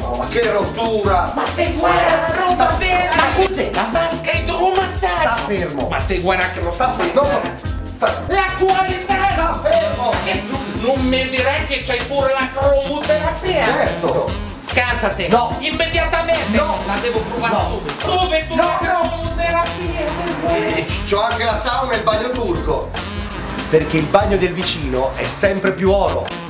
No, ma che rottura! Ma te guarda la roba vera! Ma cos'è? La vasca idromassaggio! Sta fermo! Ma te guarda che lo Sta fermo! La qualità! Sta fermo! E tu non mi dirai che c'hai pure la cromoterapia! Certo! Scansate! No! Immediatamente! No! La devo provare No! subito! Dove tu No, la no. cromoterapia? C'ho anche la sauna e il bagno turco! Perché il bagno del vicino è sempre più oro!